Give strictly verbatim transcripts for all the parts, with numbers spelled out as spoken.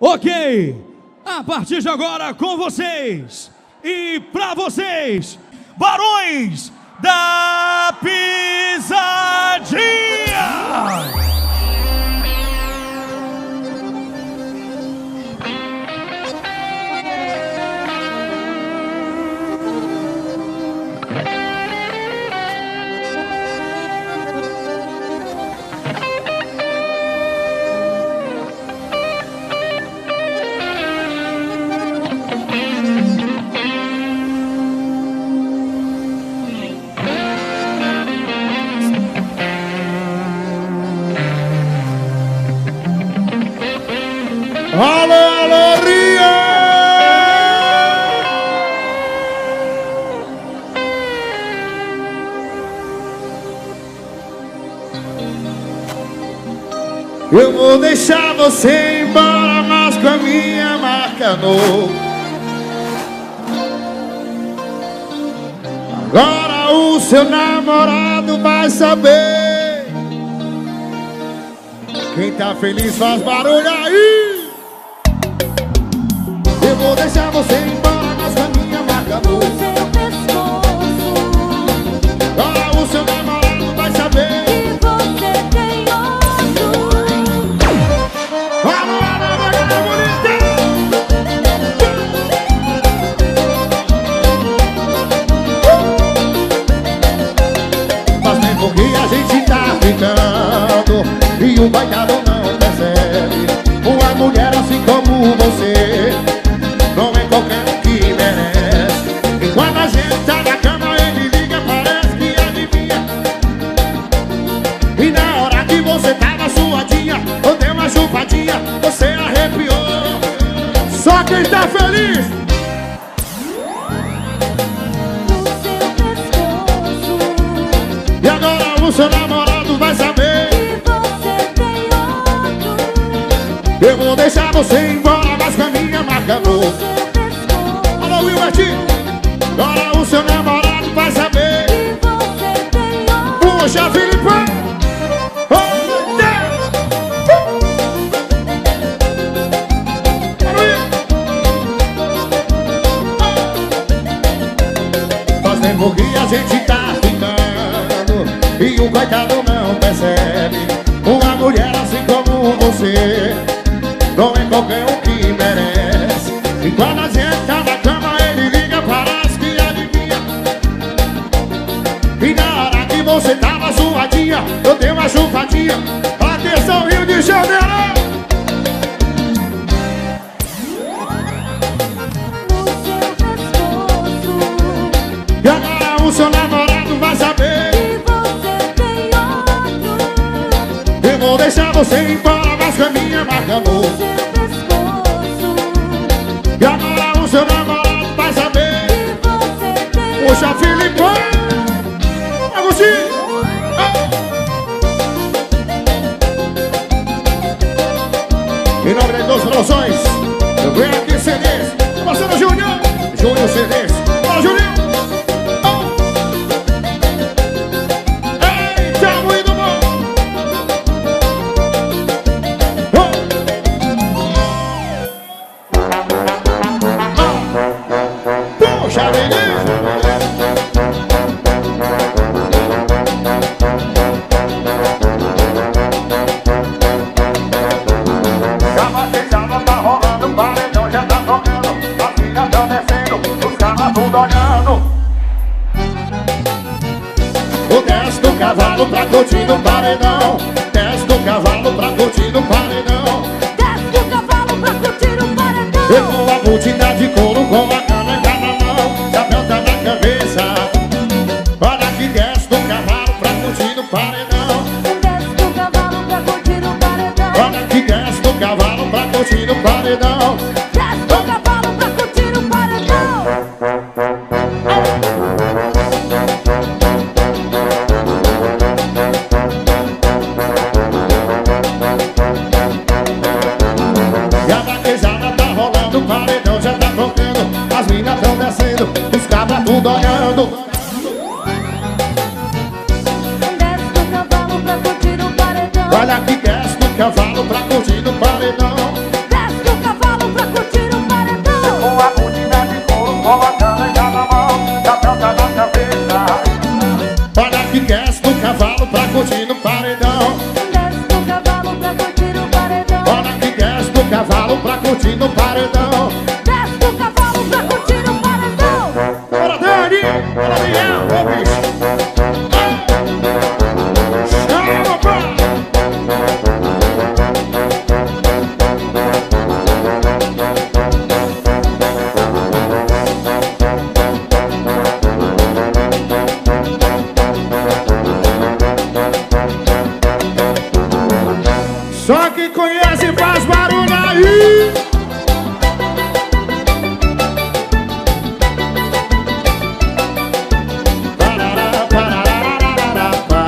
Ok, a partir de agora com vocês e pra vocês, Barões da Pisadinha! Alô, alô, Rio! Eu vou deixar você embora, mas com a minha marca no. Agora o seu namorado vai saber. Quem tá feliz faz barulho aí. Eu vou deixar você embora, mas a minha marca no seu pescoço. Agora o seu namorado vai saber que você tem outro. Vamos lá, devagar, bonita. Faz tempo que a gente tá ficando e o baitado não percebe. Uma mulher assim como você não é qualquer um que merece. E quando a gente tá na cama, ele liga, parece que adivinha. E na hora que você tava suadinha, ou deu uma chupadinha, você arrepiou. Só quem tá feliz no seu pescoço. E agora o seu namorado vai saber que você tem outro. Eu vou deixar você embora, mas com a minha marca no. Alô, Wilbertinho. Agora o seu namorado vai saber que você tem outro. Puxa, Filipão. Oh, Deus. Faz tempo que a gente tá ficando e o coitado não percebe. Uma mulher assim como você não é qualquer um que merece. E quando a gente tá na cama, ele liga, parece que adivinha. E na hora que você tava suadinha, eu dei uma chupadinha. Atenção, Rio de Janeiro! No seu pescoço. E agora o seu namorado vai saber que você tem outro. Eu vou deixar você embora, mas com a minha marca no. E agora o seu namorado vai saber que você tem. Puxa, Filipão. Agostinho. Em nome das duas promoções, eu venho aqui C Ds. Marcelo Júnior. Júnior C Ds. Fala, Júnior. Eita, muito bom. Puxa, beleza. Já batizava, tá rolando, o paredão já tá tocando. As filhas tão descendo, os carros tudo olhando. O desce do cavalo pra curtir no paredão. Desce do cavalo pra curtir no paredão. Desce do cavalo pra curtir o paredão. Eu vou a multidão de couro com a cana em cada mão, chapéu tá na cabeça. Olha que desce do cavalo pra curtir no paredão. Desce do cavalo pra curtir o paredão. Olha que desce do cavalo pra curtir no paredão. Desce do cavalo pra curtir o paredão. E a vaquejada tá rolando, o paredão já tá tocando. As minas tão descendo, os cabras tudo olhando. Desce do cavalo pra curtir o paredão. Olha que desce do cavalo pra curtir no paredão. Desce do cavalo curtindo o paredão. Desce do cavalo pra curtir o paredão. Bora, Dani! Bora, Daniel! Ô, bicho! Chama, pá! Só quem conhece faz barulho aí. Parará, parará, pá.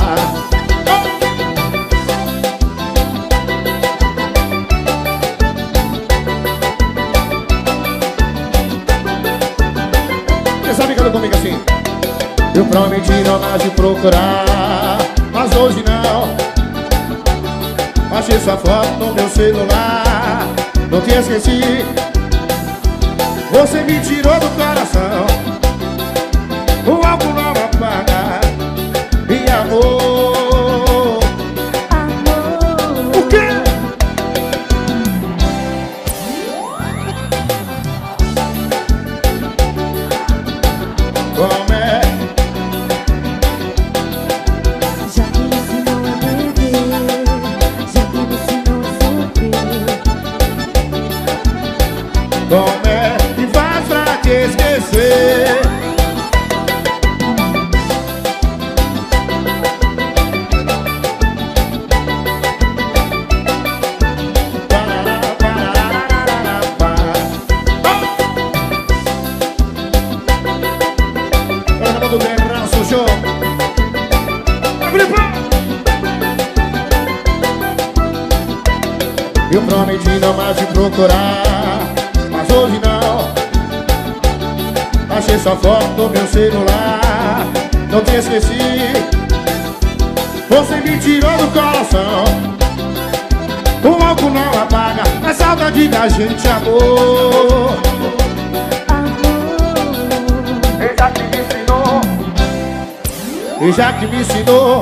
Quem sabe canta comigo assim? Eu prometi não mais te procurar, mas hoje não. Achei sua foto no meu celular, não te esqueci. Você me tirou do coração, o álcool não apaga. E amor, Amor. o quê? Como é? Já que me ensinou a beber, já que me ensinou a sofrer. Como é que faz pra te esquecer? Parará, parará, pá. Programa do Guerraço Show. Abre, pá. Eu prometi não mais te procurar, mas hoje não. Achei sua foto no meu celular, não te esqueci. Você me tirou do coração, o álcool não apaga a saudade da gente, amor. Amor. E já que me ensinou, e já que me ensinou,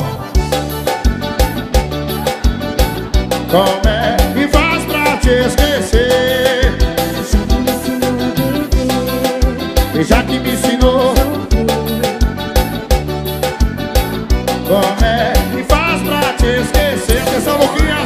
como é que faz pra te esquecer? Já que me ensinou a beber, E já que me ensinou, como é que faz pra te esquecer? Atenção, Luquinhas!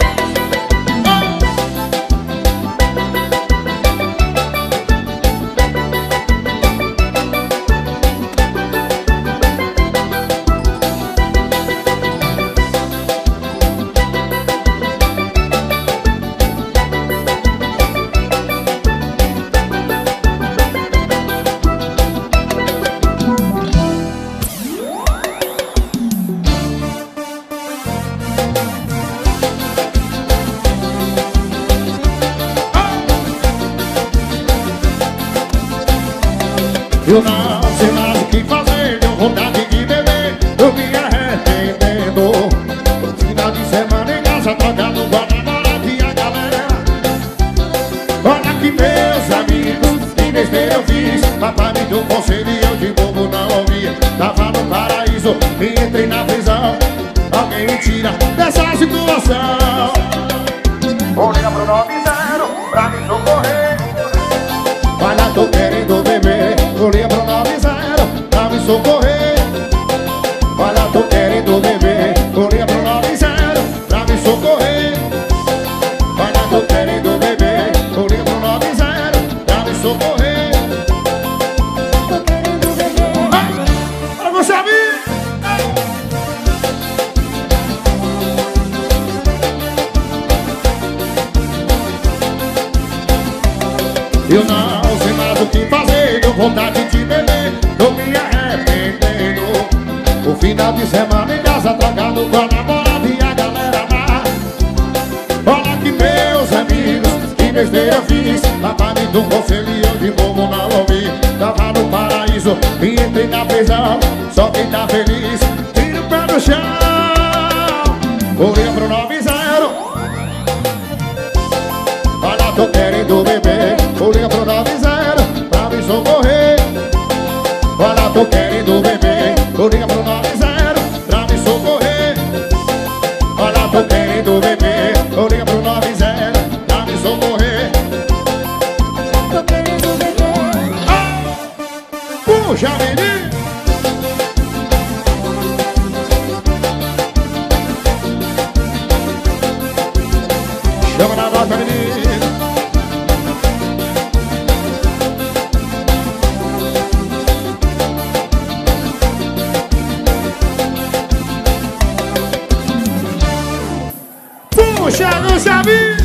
Eu não sei mais o que fazer, deu vontade de beber, eu me arrependendo. No final de semana em casa, trocando com a namorada e a galera. Olha que meus amigos, que besteira eu fiz. Papai me deu um conselho e eu de bobo não ouvi. Tava no paraíso e entrei na prisão. Alguém me tira dessa situação. Vou ligar pro nove zero pra me socorrer. Vai lá, tô querendo beber. Vou ligar pro nove zero pra me socorrer. Vai lá, tô querendo beber. Vou ligar pro nove zero pra me socorrer. Vai lá, tô querendo beber. Vou ligar pro nove zero pra me socorrer. tô querendo beber. Para você, amigo! Eu não sei mais o que fazer, deu vontade de beber, tô me arrependendo. O final de semana em casa, trocado com a namorada e a galera lá. Olha que meus amigos, que besteira eu fiz. Papai me deu um conselho e eu de bobo não ouvi. Tava no paraíso e entrei na prisão. Só quem tá feliz, tira o pé no chão. Vou ligar pro nove zero. Vai lá, tô querendo beber. Vou ligar pro nove zero pra me socorrer. Vai lá, tô querendo beber. Vou ligar pro nove zero pra me socorrer. Vai lá, tô querendo beber. Vou ligar pro nove zero pra me socorrer. Puxa, menino. Chama na nota, menino. Puxa, não sabe.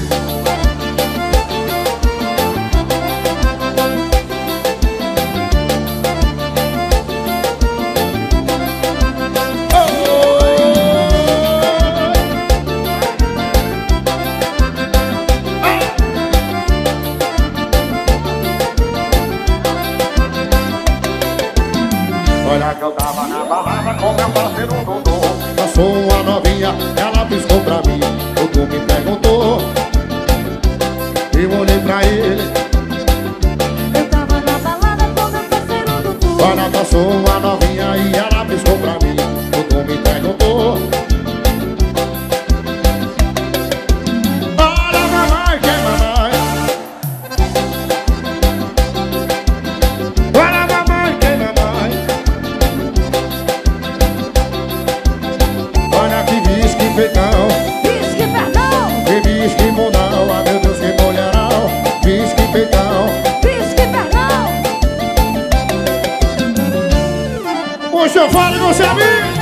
Olha que eu tava na balada com meu parceiro Dodô. Passou uma novinha, ela piscou pra mim. Dodô me perguntou. Eu olhei pra ele. Eu tava na balada com meu parceiro Dudu. Olha, passou uma novinha e ela piscou pra mim. Dodô me perguntou. Olha, mamãe, que é mamãe. Olha, mamãe, que é mamãe. Olha que bicho, que feitão. Diz que perdão, Que bicho, que bundão. Ah, meu Deus, que mulherão. Bicho, que feitão. diz que perdão. Puxa, eu falo com você, amigo.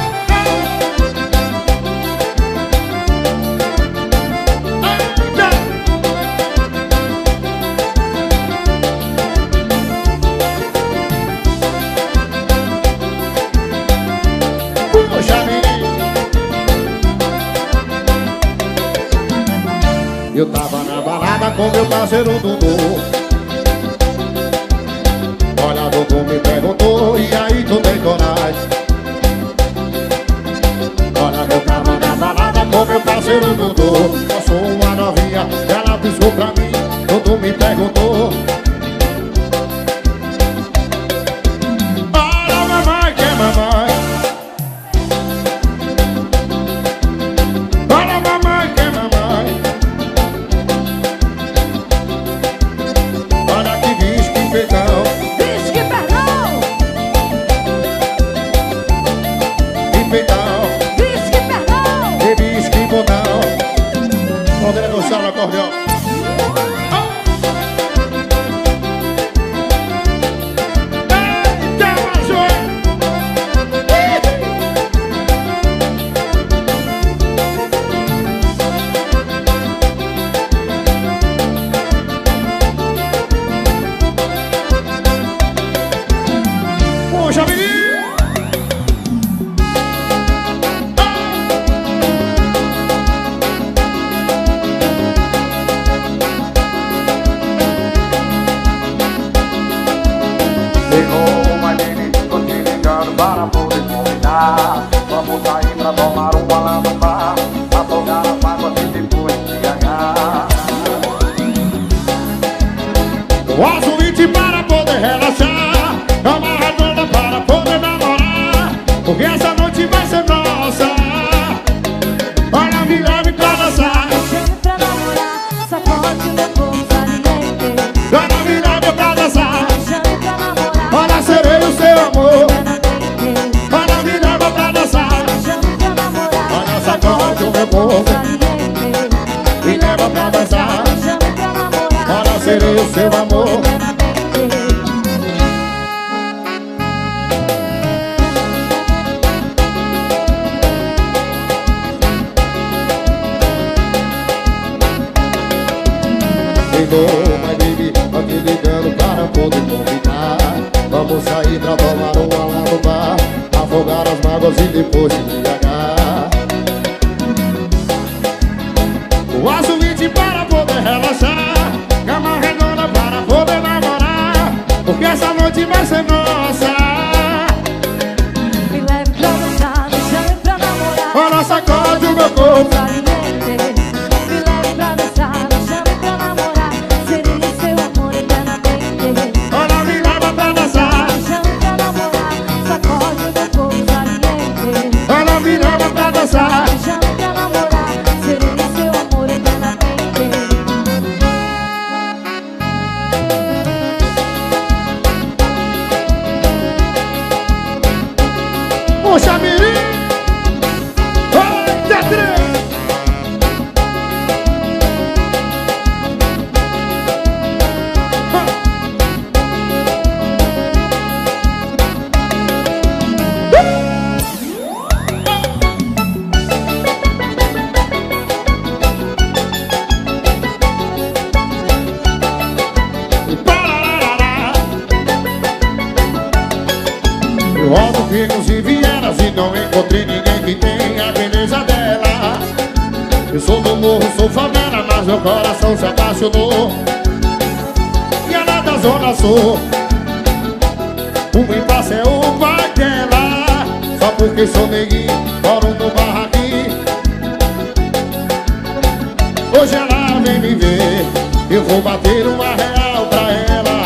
Puxa, menino. Eu tava na balada com meu parceiro Dudu. Olha, Dudu me perguntou, e aí tu tem coragem? Olha, eu tava na balada com meu parceiro Dudu. Passou uma novinha, ela piscou pra mim. Dudu me perguntou. Olha, mamãe, que é mamãe. Olha, mamãe, que é mamãe. Olha que bicho, que feitão. Diz que perdão, Que feitão. diz que perdão. Que bicho, que botão. Poderia gostar no acordeão. Eita, Major. Puxa, menino. Ligou, mas ele tô te ligando para poder convidar. Vamos sair pra tomar um bola no bar, afogar as mágoas e depois embriagar. O azulite para poder relaxar, amarradona para poder namorar, porque essa noite vai ser nossa. Olha, me leve pra dançar. Chame pra namorar, sacode meu corpo saliente. Olha, me leve pra dançar. Chame pra namorar, Olha, serei o seu amor. plenamente. Olha, me leva pra dançar. Chame pra namorar, Olha, sacode o meu corpo. saliente. Me leva pra dançar. Chame pra namorar, Olha, serei o seu amor. plenamente. Ligou, mas baby, tô te ligando para poder convidar. Vamos sair pra tomar uma lá no bar, afogar as mágoas e depois se embriagar. O azulite para poder relaxar, cama redonda para poder namorar, porque essa noite vai ser nossa. Me leve pra dançar, me chame pra namorar. Olha, sacode o meu corpo. Saliente. Me leve pra dançar, me chame pra namorar. Serei seu amor eternamente. Olha, me leva pra dançar. Me chame pra namorar, sacode o meu corpo saliente. Olha, me leva pra dançar. Me chame pra namorar, serei seu amor eternamente. Eu rodo picos e vielas e não encontrei ninguém que tenha a beleza dela. Eu sou do morro, sou favela, mas meu coração se apaixonou. E ela da zona sul, o impasse é o pai dela. Só porque sou neguinho, moro no barraquinho. Hoje ela vem me ver, eu vou bater uma real pra ela.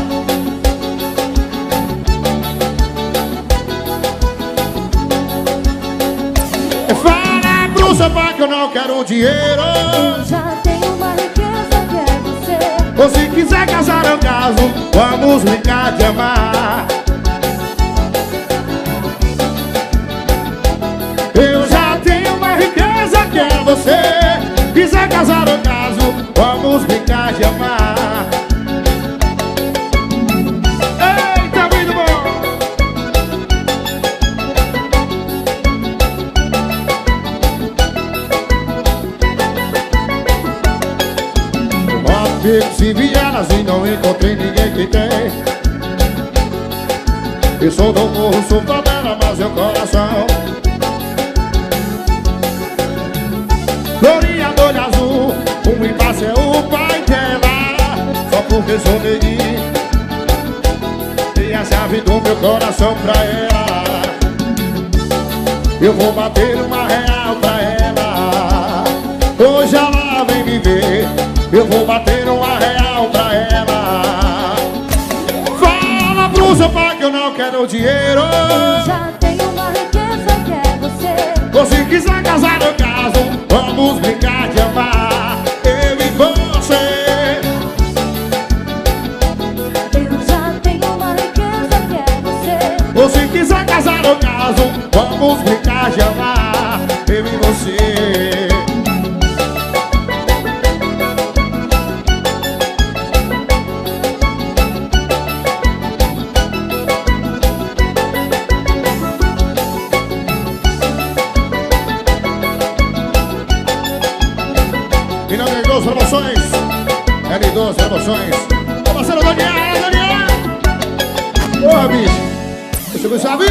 Fala pro seu pai que eu não quero dinheiro. Eu já tenho uma riqueza que é você. Ou se quiser casar eu caso, vamos brincar de amar. Eu já tenho uma riqueza que é você. Quiser casar eu caso, vamos brincar de amar. Eita, muito bom! Rodo picos e vielas e não encontrei ninguém que tem. Eu sou do morro, sou favela, mas meu coração florinha do olho azul, um impasse é o pai dela. Só porque sou neguinho, dei a chave do meu coração pra ela. Eu vou bater uma real pra ela. Hoje ela vem me ver, eu vou bater uma real pra ela. Fala pro seu pai que eu não quero dinheiro. Eu já tenho uma riqueza que é você. Ou se quiser casar eu caso, vamos brincar de amar. Eu e você. Eu já tenho uma riqueza que é você. Ou se quiser casar eu caso, vamos brincar de amar. Eu e você. E não tem duas promoções, é de duas promoções. Ô parceiro Daniel, Daniel! Ô bicho, deixa eu ver se já vi.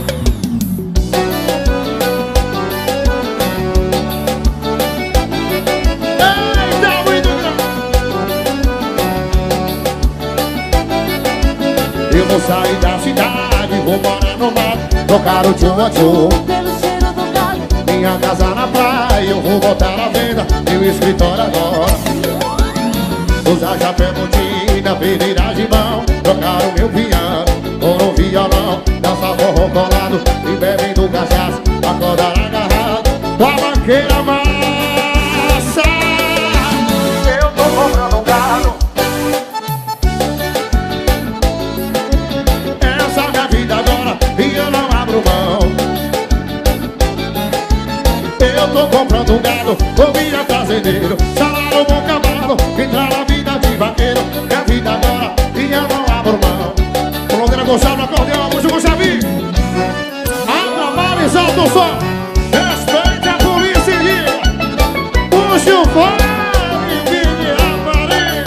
Eita, muito grande! Eu vou sair da cidade, vou morar no mato, tocar o tchum a tchum. Pelo cheiro do gado, Minha casa na praia, eu vou botar à venda meu escritório agora. Usar chapéu, botina, peneira de mão, trocar o meu piano por um violão, dançar forró colado e bebendo cachaça, acordar agarrado com a banqueira massa. Eu tô comprando um carro. Essa é minha vida agora e eu não abro mão. Eu tô comprando um gado, ovelha fazendeiro, salário bom cavalo, entrar na vida de vaqueiro. Minha vida agora e eu não abro mão. Coloqueira Gonçalo no acordeão, puxa o Gonçalvi. Abra vale, solta o som. Respeite a polícia e liga. Puxa o fone, vire a parede.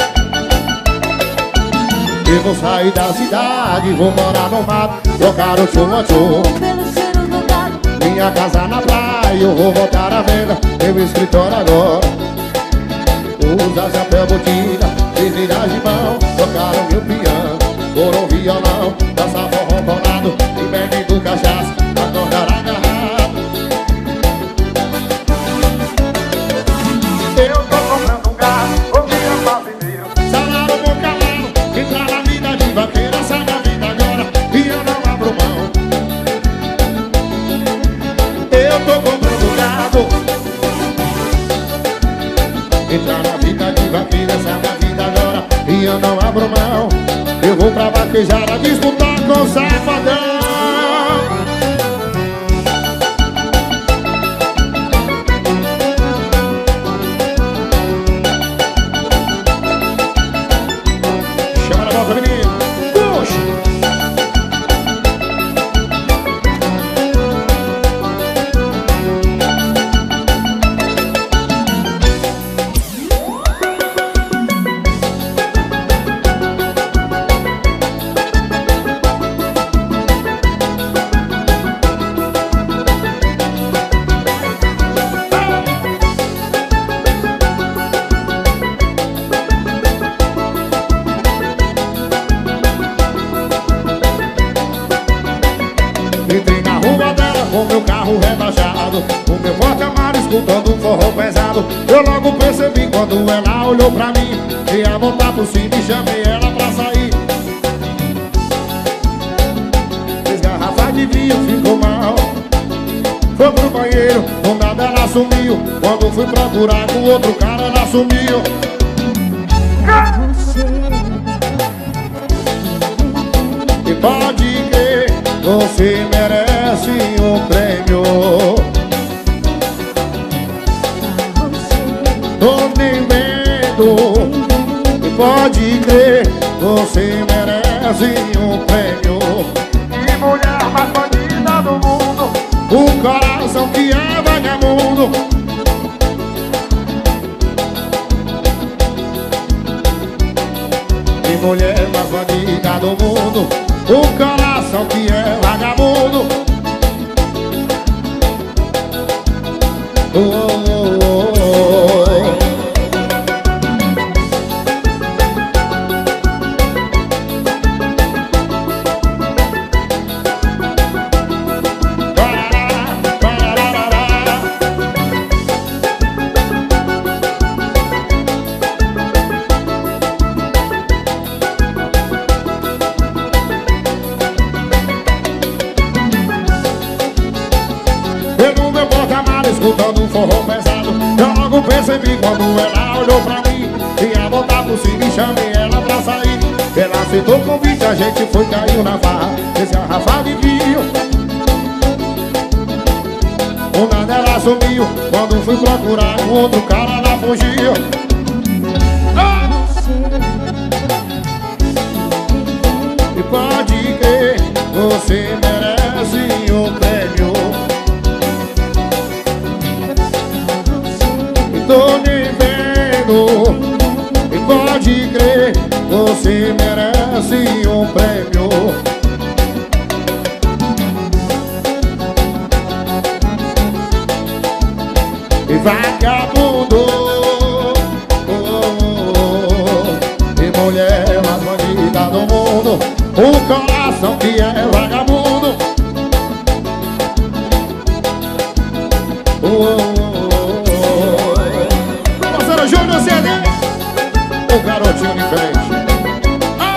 Eu vou sair da cidade, vou morar no mato, trocar o tchum a tchum. pelo cheiro do gado, Minha casa na praia, eu vou botar à venda meu escritório agora. Usa chapéu, botina, peneira de mão, tocar o meu piano por um violão, dançar forró colado e bebendo cachaça, acordar agarrado. Eu tô comprando um carro, ovelha fazendeiro. Salário bom cavalo, entrar na vida de vaqueiro. Essa é minha vida agora e eu não abro mão. Eu tô comprando gado, entrar na vida de vaqueiro. Essa é minha vida agora e eu não abro mão. Eu vou pra vaquejada disputar com o safadão. Chama na boca, menino. Puxa! com meu carro rebaixado, o meu porta-malas escutando um forró pesado. Eu logo percebi quando ela olhou pra mim, ia voltar por cima e chamei ela pra sair. Três garrafas de vinho, ficou mal, foi pro banheiro, do nada ela sumiu. Quando fui procurar com outro cara, ela sumiu. E pode crer, você merece um prêmio. Tô nem vendo. E pode crer, você merece um prêmio. Que mulher mais bandida do mundo, Um coração que é vagabundo. Que mulher mais bandida do mundo. Um coração que é vagabundo. Oh, oh, oh, oh. Escutando um forró pesado, eu logo percebi quando ela olhou pra mim, ia voltar por cima e chamei ela pra sair. Ela aceitou o convite, a gente foi, caiu na farra, esse garrafa de vinho. Do nada ela sumiu, quando fui procurar com outro cara, ela fugiu. Ah! E pode crer, você merece um prêmio. Tô nem vendo. E pode crer, você merece um prêmio. E vagabundo, oh, oh, oh. E mulher mais bonita do mundo. Um coração que é vagabundo. Oh, oh, oh. Júnior C D, o garotinho diferente. Ah!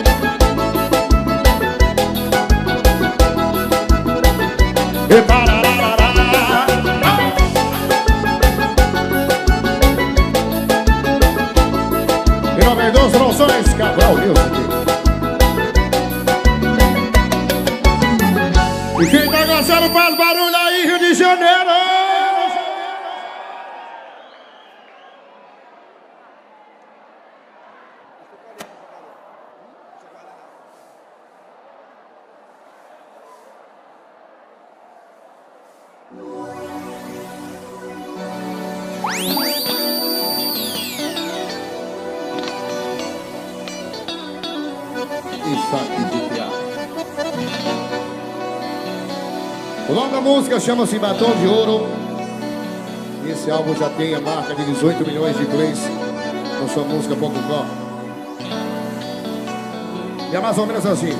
E parararará. Ah! E noventa e dois Promoções Cabral Music. E quem tá gostando faz barulho aí, Rio de Janeiro. O nome da música chama-se Batom de Ouro. Esse álbum já tem a marca de dezoito milhões de plays no sua música ponto com. E é mais ou menos assim.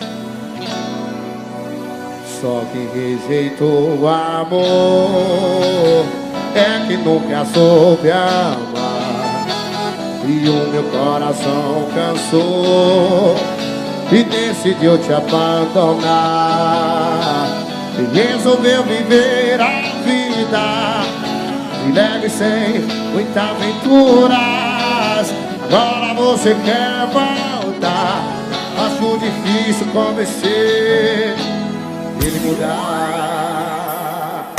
Só quem rejeitou o amor é que nunca soube amar. E o meu coração cansou e decidiu te abandonar. E resolveu viver a vida de leve sem muitas aventuras. Agora você quer voltar. Acho difícil convencer ele mudar.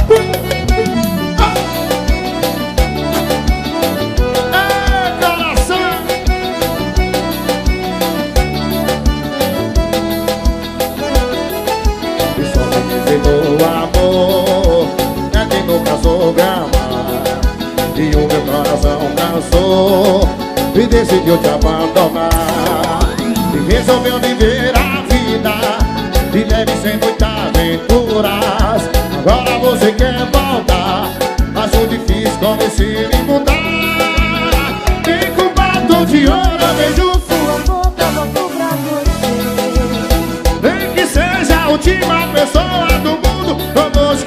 Ei, coração! E só quem rejeitou o amor é quem nunca soube amar. E o meu coração cansou e decidiu te abandonar. E resolveu viver a vida de leve sem muitas aventuras. Agora você quer voltar. Acho difícil convencer e mudar. E com batom de ouro eu vejo Sua boca voltou pra você. nem que seja a última pessoa do mundo. Eu vou te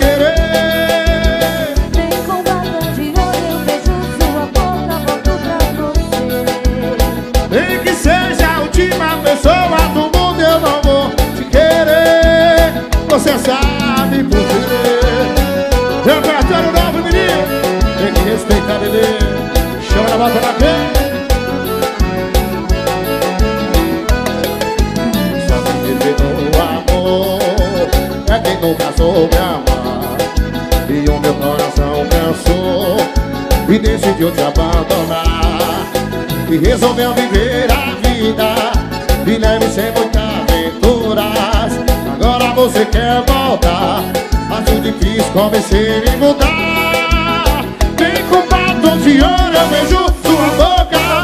soube amar. E o meu coração cansou e decidiu te abandonar. E resolveu viver a vida e leve sem muitas aventuras. Agora você quer voltar, mas o difícil convencer e mudar. Vem com batom de ouro, eu vejo sua boca.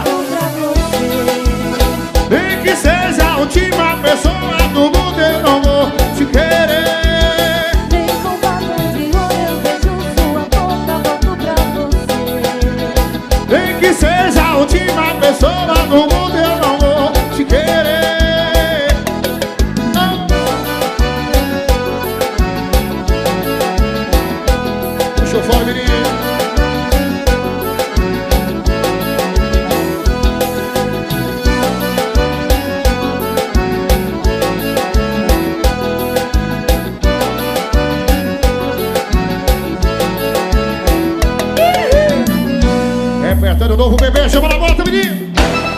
Nem que seja a última pessoa do mundo, eu não vou te querer. Vem com batom de ouro, eu vejo sua boca, volto pra você. Nem que seja a última pessoa do mundo, eu não vou te querer. Não. Puxa o fone, menino. Repertório novo, bebê, chama na volta, menino.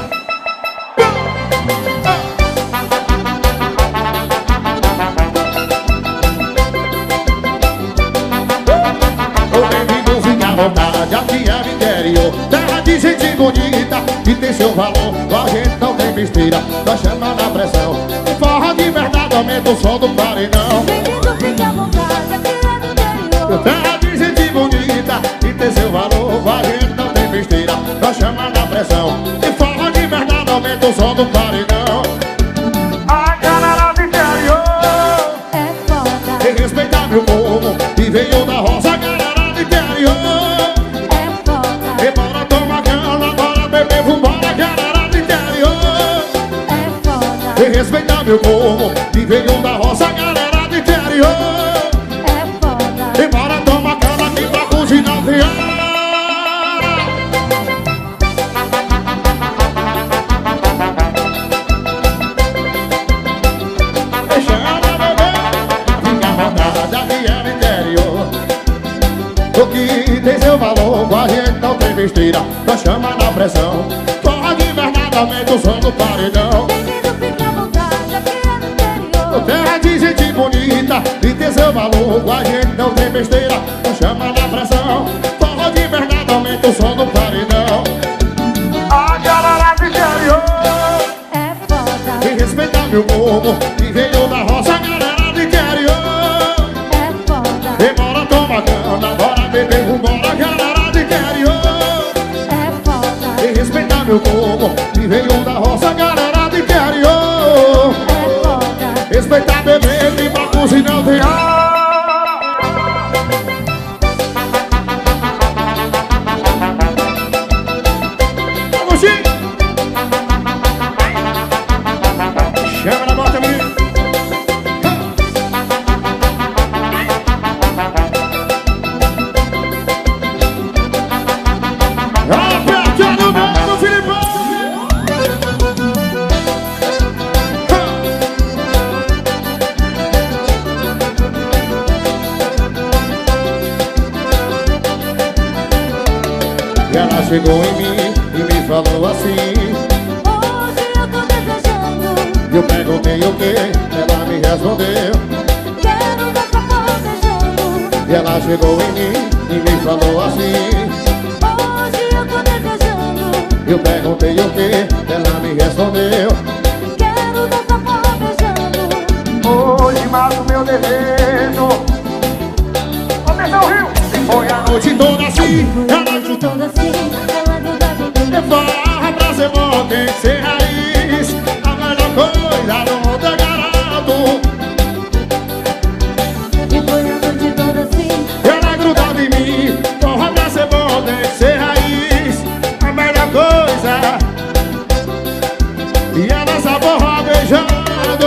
Ô bem-vindo, fica à vontade, aqui é o interior. Terra de gente bonita, que tem seu valor. A gente não tem besteira, nós chama na pressão. Forra de verdade, aumenta o som do paredão. Bem-vindo, fica à vontade, aqui é do interior. Terra de gente bonita, que tem seu valor. A gente não tem besteira, nós chama na pressão. E forra de verdade, aumenta o som do paredão. A galera do interior É foda, tem que respeitar meu povo e veio da roça. A galera do interior é foda, e bora tomar cana, bora beber, vambora. A galera do interior é foda, tem que respeitar meu povo e veio da roça. A galera do interior é foda. e bora tomar cana aqui pra cozinhar tem hora. O que tem seu valor, a gente não tem besteira, nós chama na pressão. Forra de verdade, aumenta o som do paredão. Bem-vindo, fica à vontade, aqui é do interior. Terra de gente bonita, e tem seu valor, a gente não tem besteira, nós chama na pressão. Forra de verdade, aumenta o som do paredão. A galera do interior É foda, tem que respeitar meu povo, que veio da roça. A galera do interior é foda, e bora tomar cana, bora beber, vambora. A galera do interior é foda, e respeitar meu povo, que veio da roça. A galera do interior é foda. respeitar bebê, que pra cozinhar tem hora. Vamos, Chico! Chama na bota, menino. Apertando o mano, Filipão! E ela chegou em mim e me falou assim. Hoje eu tô desejando, Eu perguntei o que, ela me respondeu. quero ver sua porra beijando. E ela chegou em mim e me falou assim. Hoje eu tô desejando, Eu perguntei o que, ela me respondeu. quero ver sua porra beijando. Hoje mato meu desejo. Começou o Rio. Foi a noite toda assim, ela Noite grudou. toda assim, ela grudava em mim. É farra pra ser bom, tem que ser raiz. A melhor coisa do mundo é garanto. E foi a noite toda assim, Ela grudava em mim. Porra pra ser bom, tem que ser raiz. A melhor coisa. E ela essa porra beijando.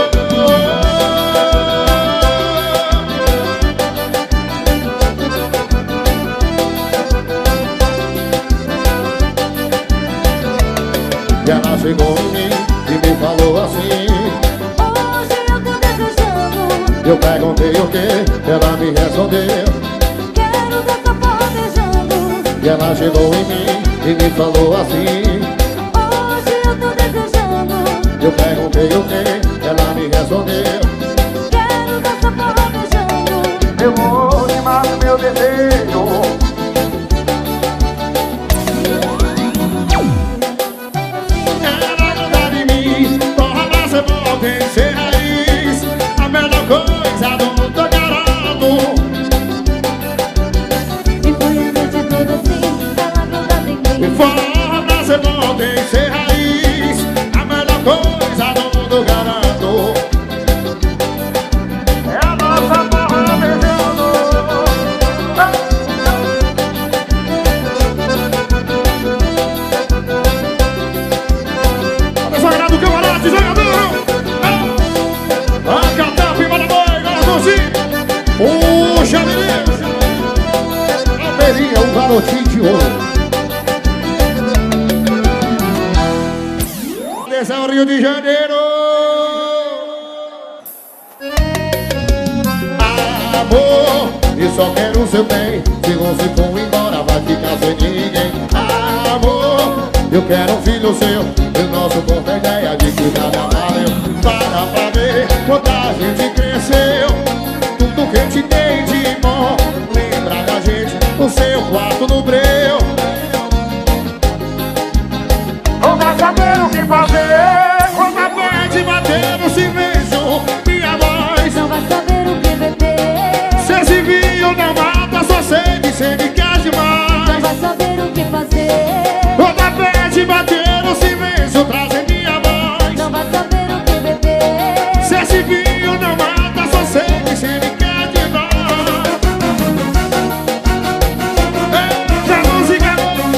E ela chegou em mim e me falou assim. hoje eu tô desejando, Eu perguntei o que, ela me respondeu. quero ver sua porra beijando. E ela chegou em mim e me falou assim. Hoje eu tô desejando, Eu perguntei o que, ela me respondeu. quero ver sua porra beijando. do camarote, jogador. A catapa, manda boi, garotozinho. Puxa, menino. A Merinha, um garotinho de ouro. Esse é o Rio de Janeiro. Amor, eu só quero o seu bem. Se você for embora, vai ficar sem ninguém. Amor, eu quero um filho seu. E o nosso corpo é ideia de que nada valeu. Para pra ver quando a gente cresceu. Tudo que eu te dei de bom. Lembra da gente no seu quarto no breu. Não vai saber o que fazer Quando a pede bater no silêncio, minha voz Não vai saber o que beber. Cê se viu, não mata sua sede, cê me quer Não demais. vai saber o que fazer. Quando a pede bater no silêncio, trazer minha voz. Não vai saber o que beber. Cê se viu, não mata sua sede, cê me quer demais. Eita música.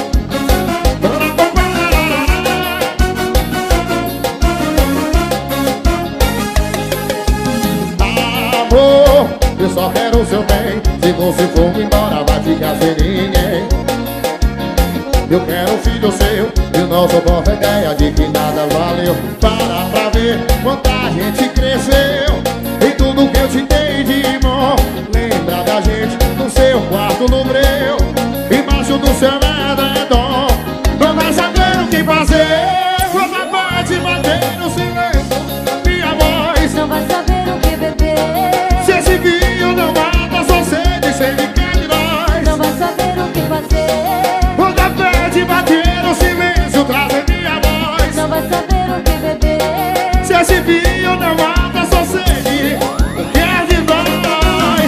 Amor, eu só quero o seu bem. Se você for embora, vai ficar sem ninguém. Eu quero um filho seu. E o nosso povo é ideia de que nada valeu. Para pra ver quando a gente cresceu. E tudo que eu te dei de bom. Lembra da gente no seu quarto no breu. Embaixo do seu edredom. Não vai saber o que fazer quando a pode bater no silêncio. Minha voz Não vai saber o que beber. Cê se viu, não mata sua sede, cê me quer de nós. Não vai saber o que fazer. Quando a pede bater no silêncio, trazer minha voz. Não vai saber o que beber. Cê se viu, não mata sua sede, quer de nós.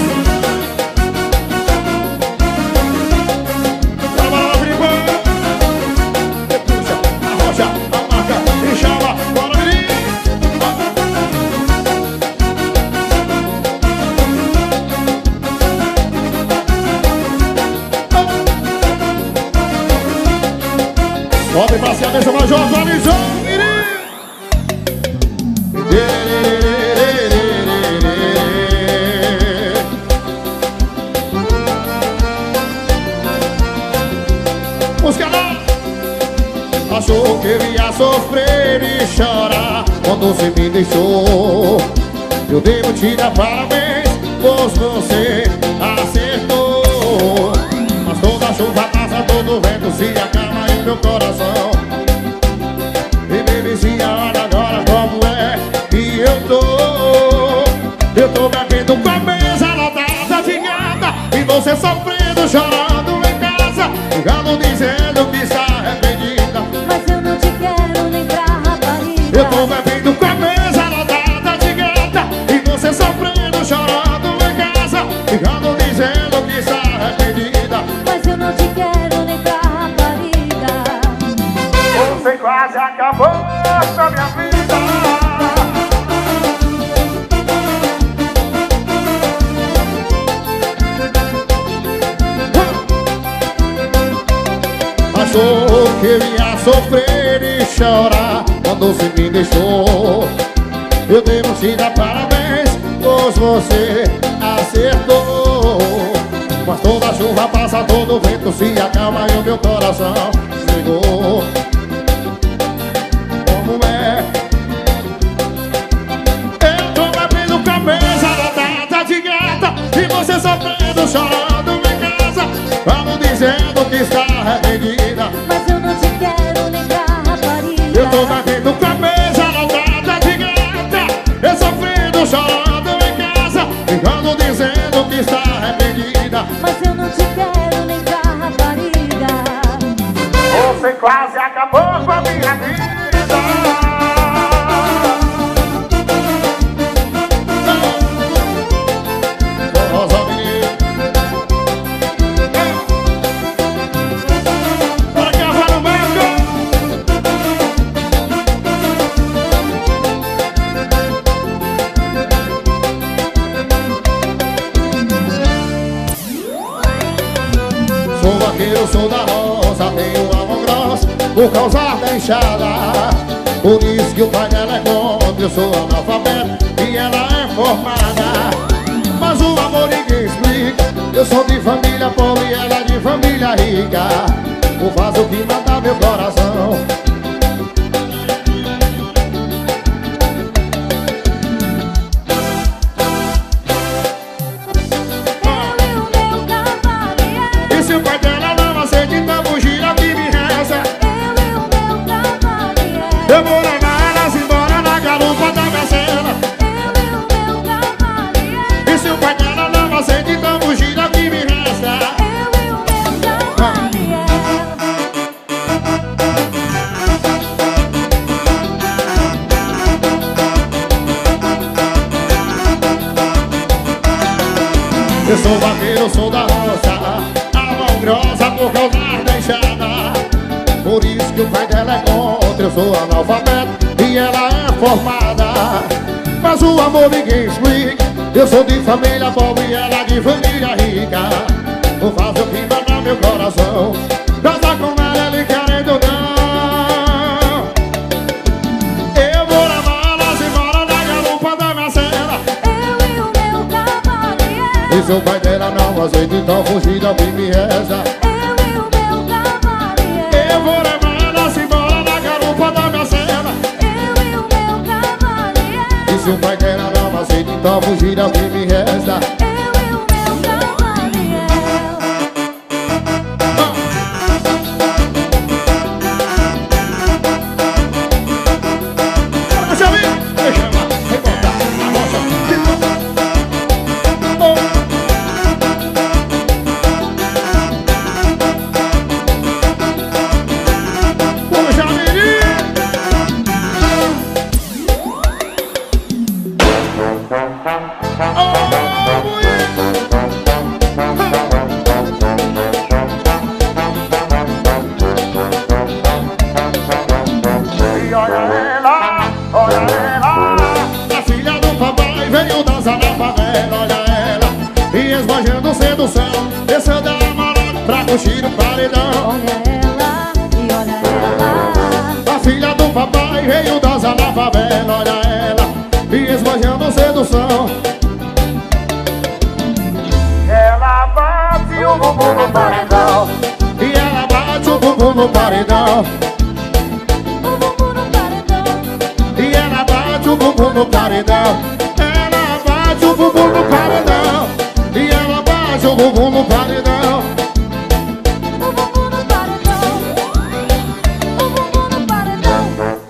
Trabalha, brigou. Puxa, arrocha, amarca e chama. Bora, menino. Sobe pra cima, deixa o Major atualizou, menino. Música nova. Achou que eu ia sofrer e chorar quando você me deixou. Eu devo te dar parabéns, pois você acertou. Mas toda chuva passa, todo vento se acalma em meu coração. E bebezinha, olha agora como é que eu tô. Eu tô bebendo com a mesa lotada de gata e você sofrendo, chorando em casa, ficando dizendo que está arrependida. Mas eu não te quero nem pra rapariga. Eu tô bebendo com a mesa lotada de gata e você sofrendo, chorando em casa, ficando dizendo que está arrependida. Mas eu não te quero nem pra rapariga. Você quase acabou com a minha vida. Achou que eu ia sofrer e chorar quando você me deixou. Eu devo te dar parabéns, pois você acertou. Mas toda chuva passa, todo vento se acalma e o meu coração chegou. Como é? Eu tô bebendo com a mesa lotada de gata e você sofrendo, chorando em casa, vamos dizendo que está arrependida. Mas eu não te quero nem pra rapariga. Eu tô bebendo com a mesa lotada de gata, eu sofrendo, chorando em casa, ficando dizendo que está arrependida. Mas eu não te quero nem pra rapariga. Você quase acabou com a minha vida. Rosa, menino. Bora cavar no banco. Sou vaqueiro, sou da roça, tenho a mão grossa por causa da enxada. Por isso que o pai dela é contra. Eu sou analfabeto e ela é formada, mas o amor ninguém explica. Eu sou de família pobre e ela de família rica. Vou fazer o que mata meu coração. E se o pai dela não aceita, então fugir aqui me reza. Eu vou levar elas embora na garupa da gazela. E se o pai dela não aceita, então fugir aqui me resta. Eu sou vaqueiro, eu sou da roça, a mão grossa por causa da enxada. Por isso que o pai dela é contra. Eu sou analfabeto e ela é formada, mas o amor ninguém explica. Eu sou de família pobre e ela de família rica. Vou fazer o que manda meu coração. Casar com ela, ele querendo ou não. Eu vou levar elas embora na garupa da gazela. E se o pai dela não aceita, então fugir da que me resta. Eu vou levar elas embora na garupa da gazela. E se o pai dela não aceita, então fugir da que me resta. Desceu da amarela pra curtir o paredão. Olha ela e olha ela. A filha do papai veio dançar na favela. Olha ela e esbanjando sedução. Ela bate o bumbum no paredão. E ela bate o bumbum no paredão. O bumbum no paredão. E ela bate o bumbum no paredão. Ela bate o bumbum no paredão. E ela bate o bumbum no paredão. O bumbum no paredão. O bumbum no paredão.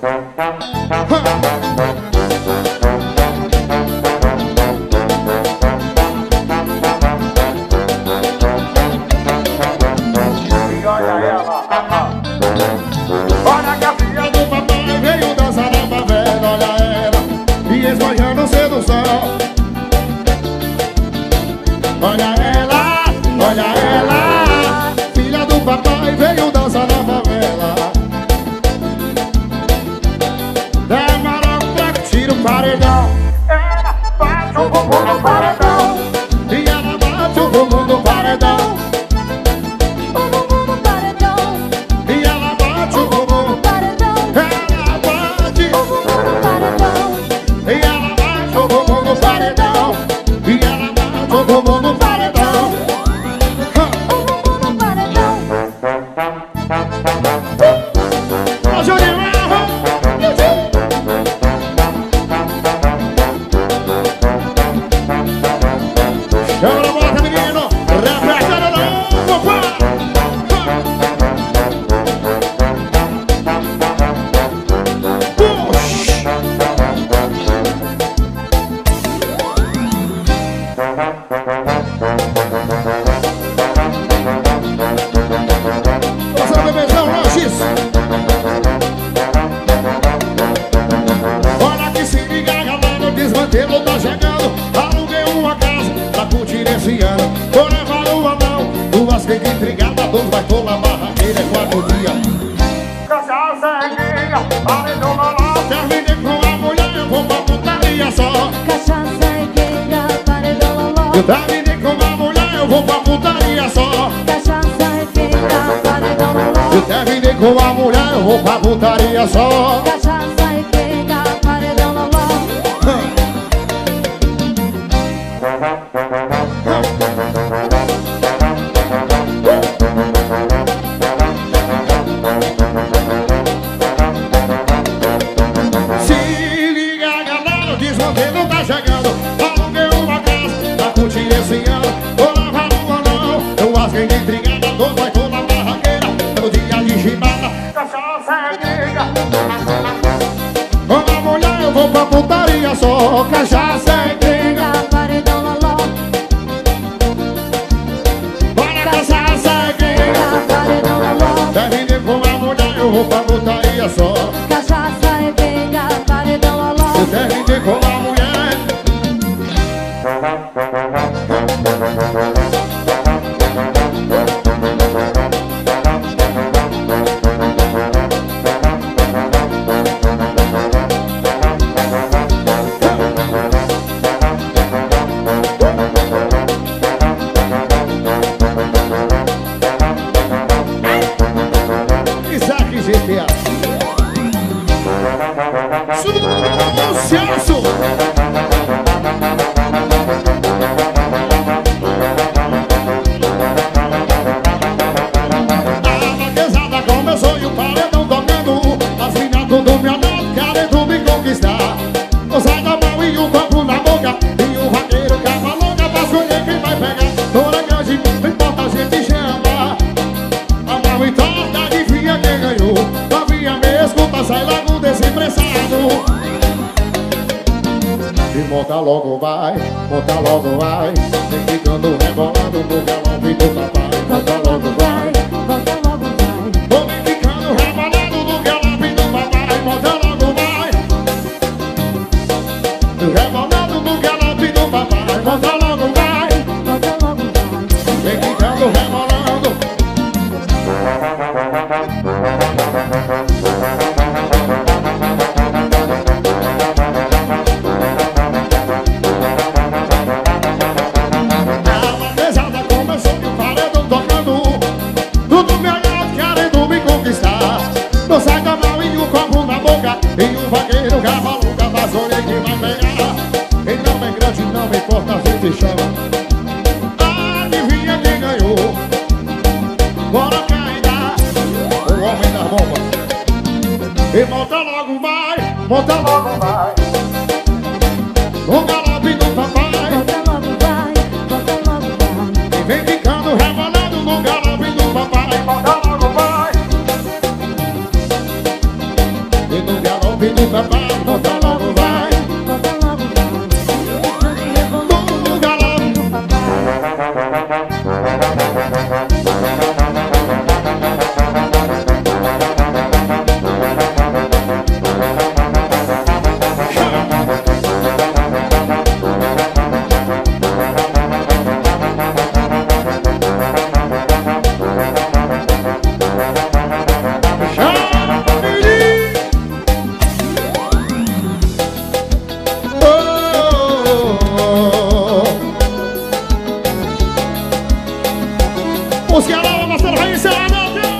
E olha ela, ah, ah. Olha que a filha do papai veio dançar na favela. Olha ela e esbanjando sedução. Olha ela, olha ela, filha do papai veio dançar na favela. Demorou pra curtir o paredão. ela bate o bumbum no paredão. E ela bate o bumbum no paredão. O bumbum no paredão. E ela bate o bumbum no Paredão. Ela bate O bumbum no paredão. E ela bate o bumbum no paredão. E ela bate o bumbum no paredão. O bumbum no paredão. Ô Juninho, chama na bota, menino. Repete a novo, pá. Puxa. Passa na bebezão, Lanches. Olha que se liga, galera, o desmantelo tá chegando. Aluguei uma casa pra curtir esse ano. Vou levar o anão, duas quentes intrigadas, dois vai colar barraqueira, é quatro dias. Cachaça ceguinha, além do malão. Terminei com a mulher, eu vou pra putaria só. Cachaça e quenga, paredão loló. Eu terminei com a mulher, eu vou pra putaria só. Cachaça e quenga, paredão loló. Eu terminei com a mulher, eu vou pra putaria só. Cachaça e quenga. vou pra putaria só. Cachaça é gringa, paredão loló. para cachaça é gringa, Paredão loló. terminei com a mulher, eu vou pra putaria só. Cachaça é gringa, paredão loló. Eu terminei com a mulher. Isaac G T A. Sucesso! A vaquejada começou e o paredão tocando. As minas tudo me olhando, querendo me conquistar. O sai da mão e o copo na boca. E o vaqueiro cava longa pra escolher quem vai pegar. Toda grande, não importa a gente chama. A mão e torta, adivinha quem ganhou. Novinha me escuta, sai logo desse pressado. E monta logo vai, monta logo vai. Vem ficando rebolando no galope do papai. Monta logo vai, Volta logo vai. vou vem ficando rebolando no galope do papai. Monta logo vai, rebolando no galope do papai. Monta logo vai, Volta logo vai. vem ficando rebolando. A vaquejada começou e o paredão tocando. Tudo me olhando, querendo me conquistar. Não sai da mão e o copo na boca. E o vaqueiro cavalo da vassoura que vai pegar. Ele não é grande, não importa, a gente chama. Adivinha quem ganhou? Bora cair, o homem da bomba. E monta logo vai, monta logo vai. No galope do papai. Volta logo vai. Volta logo vai. E vem ficando rebolando no galope do papai. Monta logo vai. E no galope do papai. Monta logo vai. Volta logo vai. No galope Do papai. Os caras mostrando a encerrada.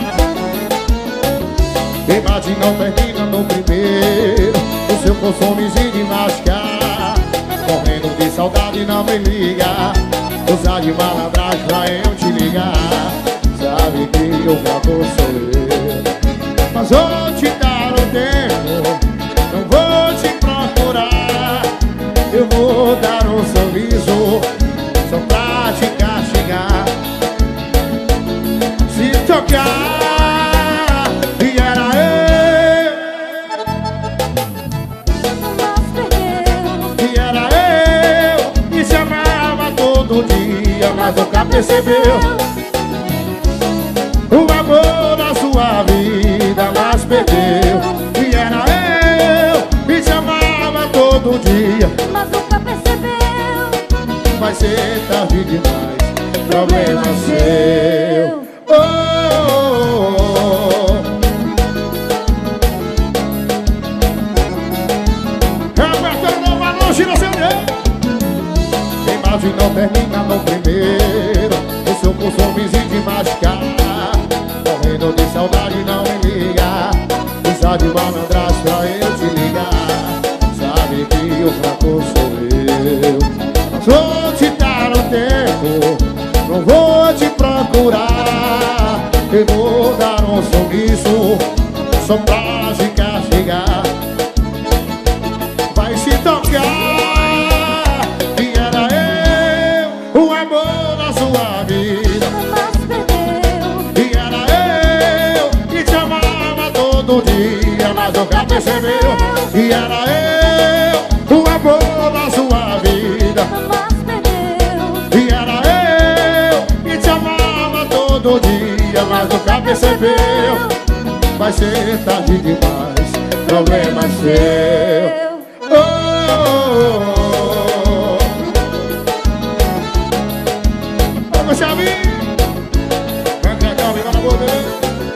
Debate não termina no primeiro. O seu consumezinho de machucar. Morrendo de saudade não me liga. Usar de malandragem pra eu te ligar. Sabe que eu fraco sou eu. Mas vou te dar um tempo. Não vou te procurar. Eu vou dar um sorriso só pra te castigar. Se tocar, e era eu. Mas perdeu. E era eu. E se amava todo dia. Mas nunca percebeu o amor da sua vida. Mas perdeu. E era eu. E se amava todo dia. Mas nunca percebeu. Vai ser tarde demais. Problema seu. Oh, oh, oh. Apertando o balão, gira seu dedo. Queimado e não termina no primeiro. O seu pulso vizinho de machucar. Morrendo de saudade, não me liga. Usar de malandragem pra eu te ligar. Sabe que o fraco sou eu. Mas vou te dar um tempo. Não vou te procurar. Eu vou dar um sorriso só pra te castigar. Vai se tocar. E era eu, o amor da sua vida. Mas perdeu. E era eu, que te amava todo dia. Mas nunca percebeu. E era eu. percebeu. Vai ser tarde demais, problema seu. Oh, oh, oh. Vamos, Chavinho. Vem cá, calma, vai na boa, bebê.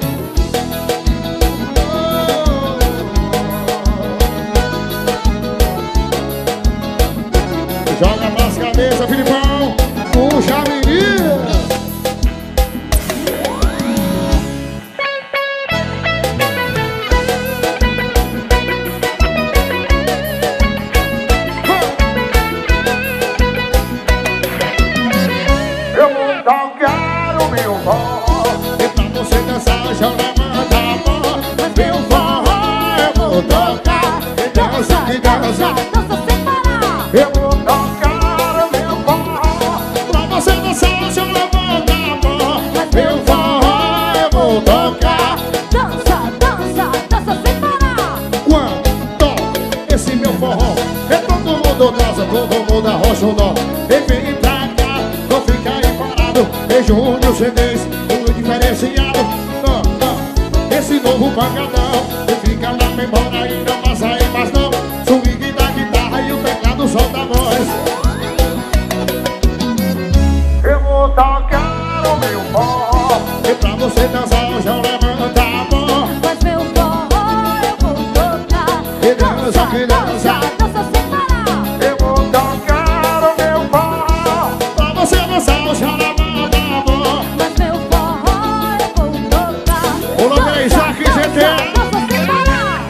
Joga pras cabeças, Filipão. Puxa a menina. Eu vou tocar o meu forró. E pra você dançar, já levanta a mão. Mas meu forró eu vou tocar. E dança, e dança. Dança sem parar. Eu vou tocar o meu forró. Pra você dançar, já levanta a mão. Mas meu forró eu vou tocar. Dança, dança, dança sem parar. Quando toca esse meu forró, é todo mundo dança, todo mundo arrocha o nó. E vem pra cá, não fica aí parado. E Júnior C Ds, o diferenciado. Não, não, esse novo pancadão, e fica na memória e não vai sair mais não. Swing da guitarra e o teclado solta a voz. Eu vou tocar o meu forró. E pra você dançar, já levanta a mão. Mas meu forró eu vou tocar. E dança, que dança. Dança sem parar. Eu vou tocar o meu forró. Pra você dançar, já levanta a mão. Mas meu forró eu vou tocar. O nome é Isaac G T A. Dança sem parar.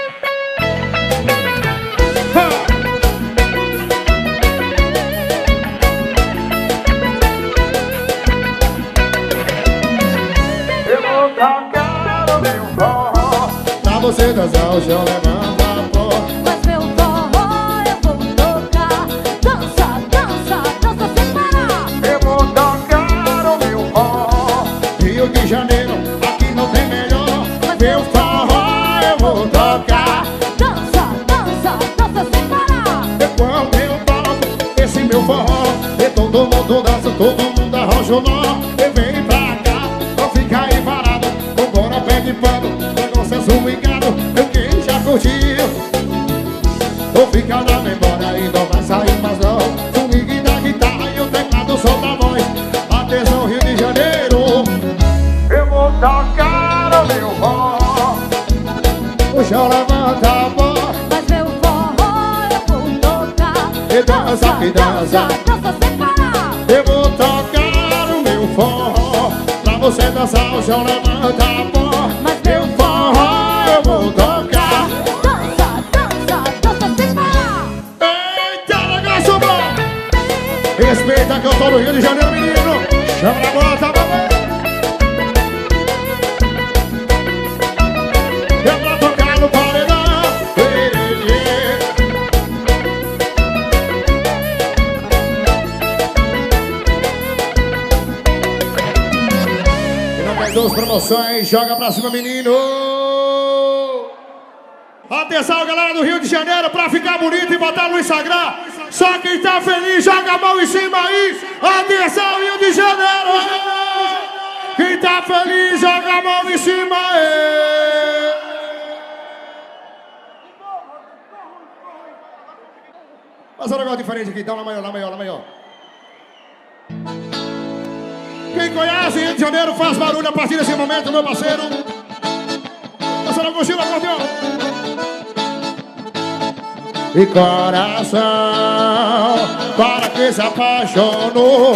Eu vou tocar o meu forró. Pra você dançar, o chão levanta a pó. Mas meu forró eu vou tocar. Dança, dança, dança sem parar. Eu vou tocar o meu forró. Rio de Janeiro, aqui não tem melhor. Meu forró eu vou tocar. Dança, dança, dança sem parar. E quando eu toco esse meu forró, e todo mundo dança, todo mundo arrocha o nó. E vem pra cá, não fica aí parado. Vambora, pé de pano, negócio é swingado. Eu quem já curtiu, ou fica na memória e não vai sair mais não. Swing da guitarra e o teclado solta a voz. Atenção, Rio de Janeiro. Eu vou tocar o meu forró. O chão levanta a mão. Mas meu forró eu vou tocar. E dança, que dança. Dança sem parar. Eu vou tocar o meu forró. Pra você dançar, o chão levanta a mão. Mas Meu forró eu vou tocar. Dança, dança, dança sem parar. Eita, negócio bom. Respeita que eu tô no Rio de Janeiro, menino. Chama na bota, mamãe. Eu vou tocar no paredão. E não perdeu as promoções, joga pra cima, menino. Atenção, galera do Rio de Janeiro, pra ficar bonito e botar no Instagram. Só quem tá feliz, joga a mão em cima aí. Atenção, Rio de Janeiro. Quem tá feliz, joga a mão em cima aí. Faz um negócio diferente aqui, dá uma maior, na maior, na maior. Quem conhece Rio de Janeiro, faz barulho a partir desse momento, meu parceiro. Você não curtiu, acordeão? E coração, para que se apaixonou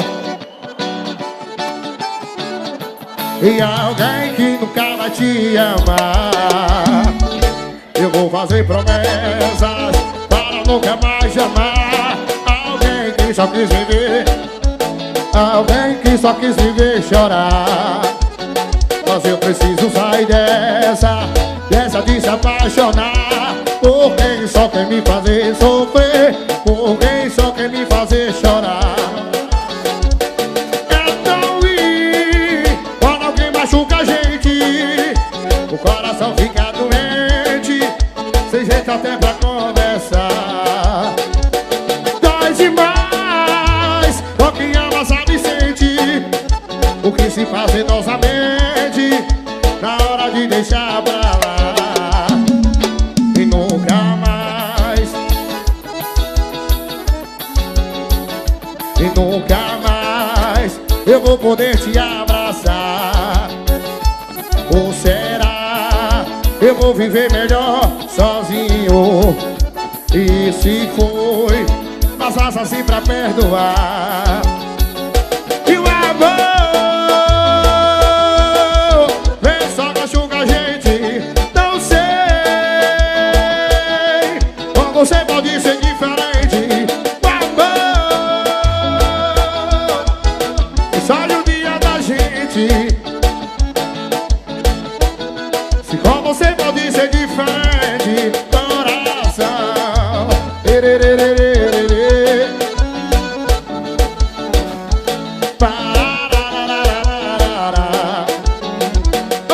e alguém que nunca vai te amar. Eu vou fazer promessas para nunca mais amar alguém que só quis viver, alguém que só quis viver chorar. Mas eu preciso sair dessa, dessa de se apaixonar por quem só quer me fazer sofrer, por quem só quer me fazer chorar. É tão ruim quando alguém machuca a gente, o coração fica doente, sem jeito até pra conversar. Dói demais, só quem ama sabe sente o que se faz penosamente. eu vou poder te abraçar. Ou será eu vou viver melhor sozinho? E se foi, mas faça assim pra perdoar. E o amor vem só machuca a gente. Não sei como você pode ser diferente. O amor sai o dia da gente. Se com você pode ser diferente, coração. Erererererê. Pararararararará. Oh.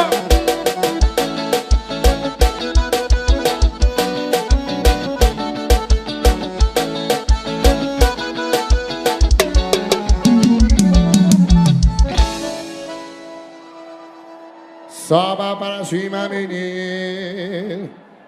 Soba para cima, menino.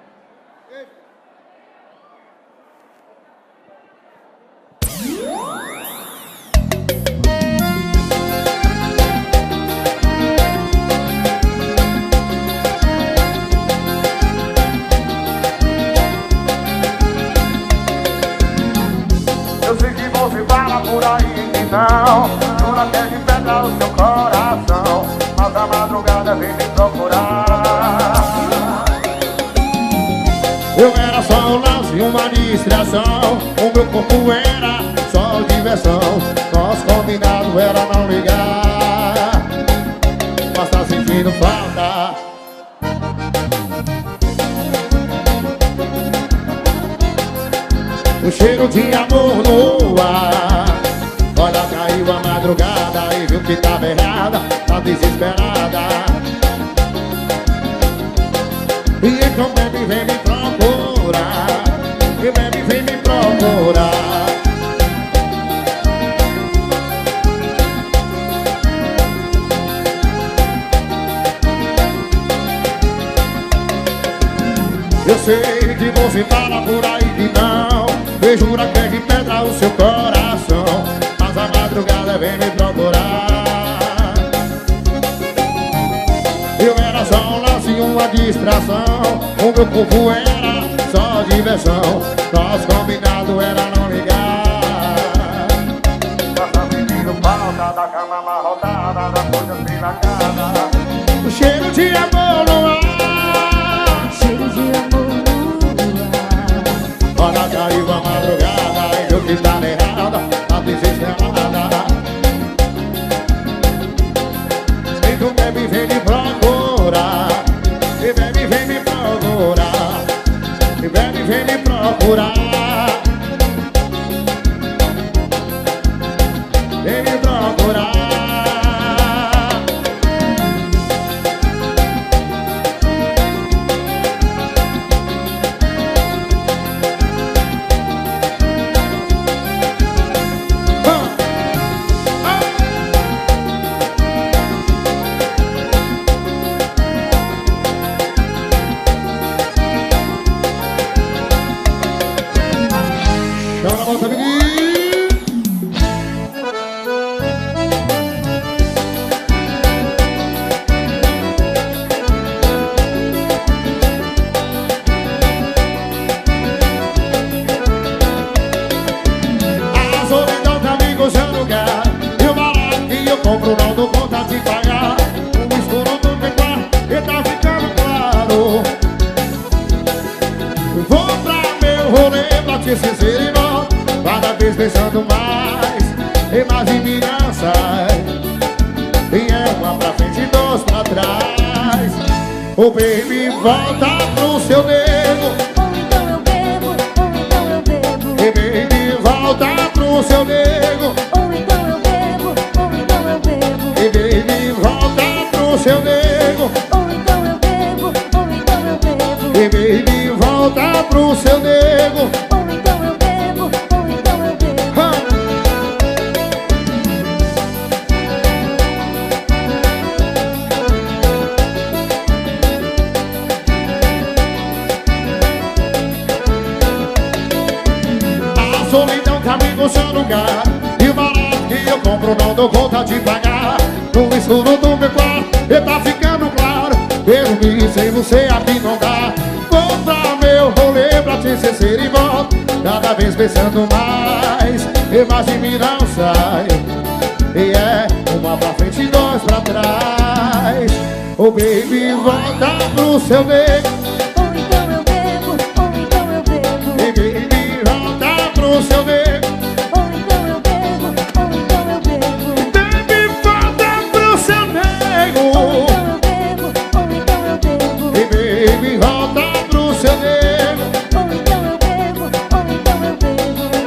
Eu sei que você fala por aí que não, jura que é de pedra o seu coração, mas a madrugada vem me procurar. Eu era só um lance, uma distração. O meu corpo era só diversão. Nosso combinado era não ligar, mas tá sentindo falta. O cheiro de amor no ar. Olha, caiu a madrugada e viu que tava errada, tá desesperada. E então baby vem me procurar. E baby vem me procurar. Eu sei que você fala por aí que não, e jura que é de pedra o seu coração, mas a madrugada vem me procurar. Eu era só um laço e uma distração. O meu corpo era só diversão. Nosso combinado era não ligar. Já tá sentindo falta da cama amarrotada, da coisa assim na cara. O cheiro de amor no ar. Cheiro de amor no ar. Olha, caiu a madrugada e viu que estava errada, tá desesperada. Então baby vem me procurar. E baby vem me procurar. E baby vem me procurar. Vem me procurar. Chama na volta, menino. A solidão tá me gozando lugar. E o barato que eu compro não dou conta de pagar. O escuro do meu quarto e tá ficando claro. Vou pra meu rolê pra te esquecer e volto. Cada vez pensando mais e mais em vinganças. E é uma pra frente e dois pra trás. O baby volta pro seu nego. Ou então eu bebo, ou então eu bebo. E baby volta pro seu nego. Ou então eu bebo, ou então eu bebo. E baby volta pro seu nego. Ou então eu bebo, ou então eu bebo. E baby volta pro seu nego. Ou então eu bebo, ou então eu bebo. Ha! A solidão tá me gostando lugar. E o barato que que eu compro, não dou conta de pagar. No escuro do meu quarto, e tá ficando claro, mesmo sem você aqui não dá. Vou pra meu rolê pra te esquecer e volto, cada vez pensando mais, e mais de mim não sai. E é uma pra frente e dois pra trás. Oh baby, volta pro seu nego. Ou então eu bebo, ou então eu bebo. E baby, volta pro seu nego. Ou então eu bebo, ou então eu bebo. Baby, volta pro seu nego. Ou então eu bebo, ou então eu bebo. E baby, volta pro seu nego. Ou então eu bebo, ou então eu bebo.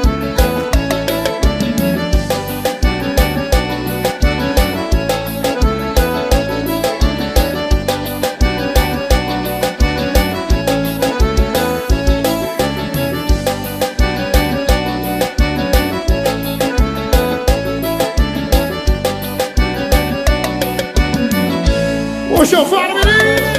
Puxa eu falo, menino.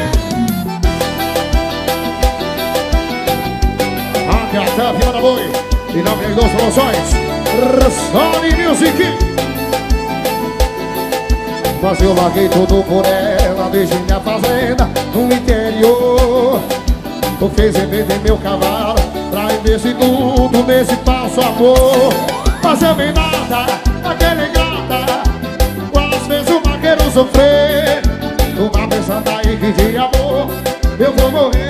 Aqui até a Vila da Boi. E não tem duas promoções. Sony Music. Mas eu larguei tudo por ela, deixei minha fazenda no interior. Tu fez vender meu cavalo pra investir tudo nesse falso amor. Mas eu nem nada, aquele gata, quase fez o vaqueiro sofrer. Tu tá pensando aí que de amor eu vou morrer.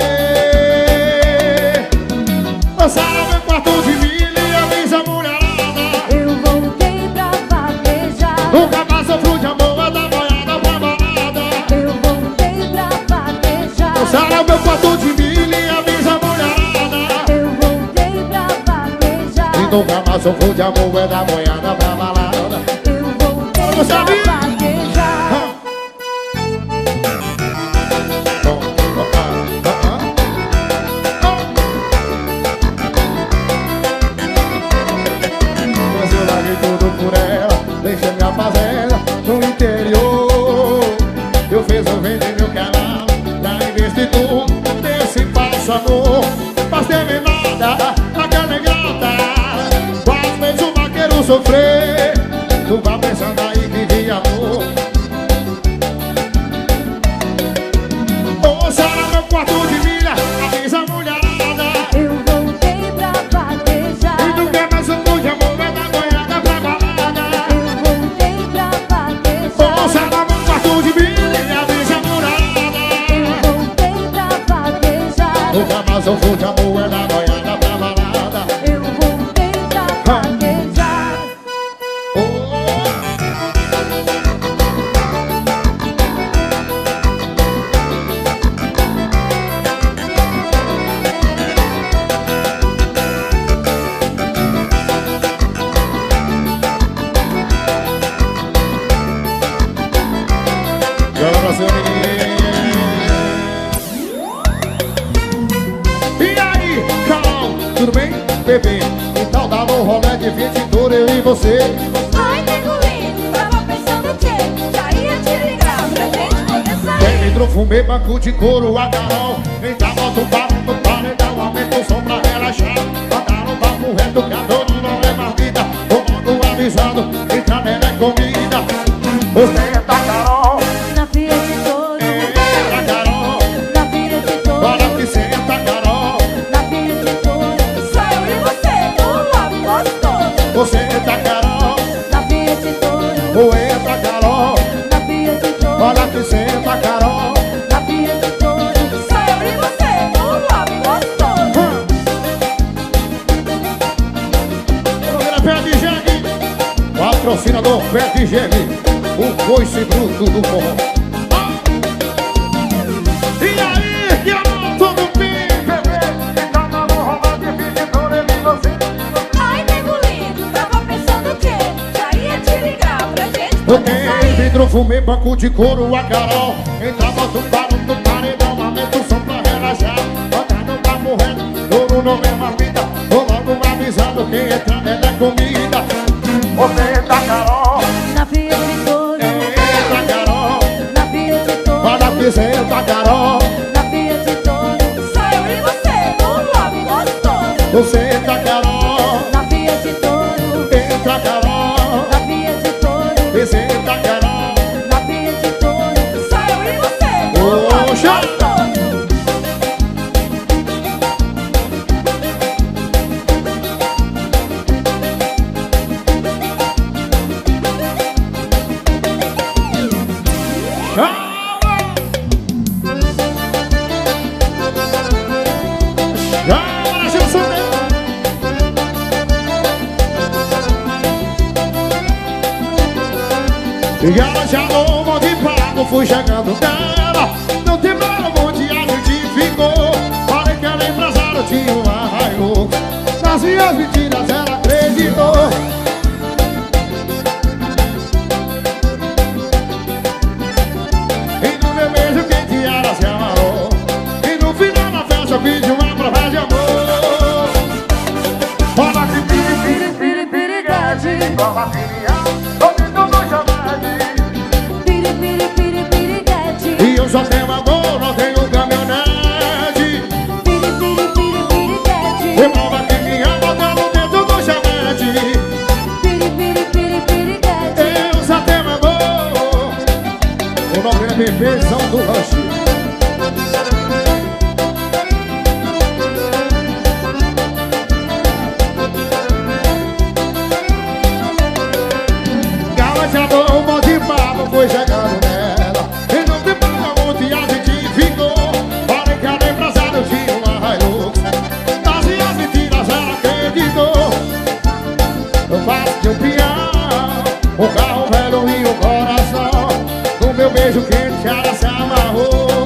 Lançaram meu quarto de milha e avisa a mulherada. Eu voltei pra vaquejar. Nunca mais sofro de amor, é da boiada pra balada. Eu voltei pra vaquejar. Lançaram meu quarto de milha e avisa a mulherada. Eu voltei pra vaquejar. E nunca mais sofro de amor, é da boiada pra balada. Eu voltei Vamos, pra Davi. vaquejar. Mas eu larguei tudo por ela, deixei minha fazenda no interior. Eu fiz eu vender meu canal pra investir tudo nesse falso amor. Mas teve nada, aquela gata, quase fez o vaqueiro sofrer. Tu vai pensando aí que de amor. Ouça meu quarto de milha, avisa a mulherada. Eu voltei pra vaquejar. E nunca mais sofro de amor, é da boiada pra balada. Eu voltei pra vaquejar. Ouça meu quarto de milha e avisa a mulherada. Eu voltei pra vaquejar. Nunca mais sofro de amor, é da boiada pra balada. Eu voltei pra vaquejar. Oh. Joga pra seu menino. E aí, Carol, tudo bem, bebê? Então dá um rolê de vinte eu e você. Ai, nego lindo, tava pensando o quê? Já ia te ligar pra gente poder sair. Quem me trouxe fumê, banco de couro, a Carol. Então bota o papo no paredão, aumenta o som pra relaxar. Mandaram o papo reto, que a dona não é mais vida. Comando avisado, entra nela é comida. Você é da Carol, Na filha de touro, é da Carol. na filha de touro, Olha que senta, Carol. na filha de touro. Só eu e você, no love gostoso. Você é da Carol, Na filha de touro, ou é da Carol. na filha de touro, Olha que senta, Carol. na filha de touro. Só eu e você, no love gostoso. Programa Pé de Jegue, patrocinador Pé de Jegue, o coice bruto do forró. Ah! E aí, que amor, tudo bem, bebê? Então tá no rolê de vinte eu e você. Ai, nego lindo, tava pensando o quê? Já ia te ligar pra gente poder Ok, sair. vidro, fumê, banco de couro, a Carol. Entra, bota o barulho do paredão, aumenta o som pra relaxar. Bota no papo reto, ouro não é mais vida. Tô logo avisado, quem entra nela é comida. Você é da Carol, Na filha de touro, é da Carol. na filha de touro, Olha que senta, Carol. na filha de touro. Só eu e você, no love gostoso. Você entra, Carol. Na filha de touro, Entra, Carol. na filha de E ela já dou um monte de papo, fui chegando nela. Não demorou muito e a gente ficou. Falei que ela empresária tinha uma Hilux. Nas minhas mentiras ela acreditou. E no meu beijo quente ela se amarrou. E no final da festa eu pedi uma prova de amor. Fala que piri, piri, piri, piriguete. Toma pirinha, ouvindo no chamate. Piri, piri, piri, piriguete. E eu só tenho amor, não tenho caminhonete. Piri, piri, piri, piriguete. E prova que me ama, botando dentro do chamate. Piri, piri, piri, piriguete. Eu só tenho amor. O nome é Bebezão do Rancho. Galajador, um monte de papo, foi chegando nela. E não me paga muito e a gente ficou. Falei que ela empresária tinha uma Hilux. Das minhas mentiras ela acreditou. Eu faço de um peão, um carro velho e um coração. No meu beijo quente ela se amarrou.